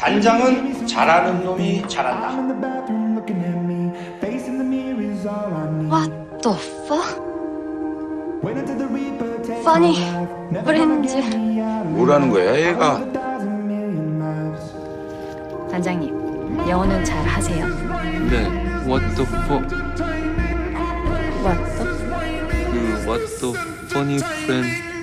단장은 잘하는 놈이 잘한다. What the fuck? Funny, 프렌즈. 뭐라는 거야, 얘가? 단장님, 영어는 잘 하세요? 네, what the fuck? What the? what the funny friend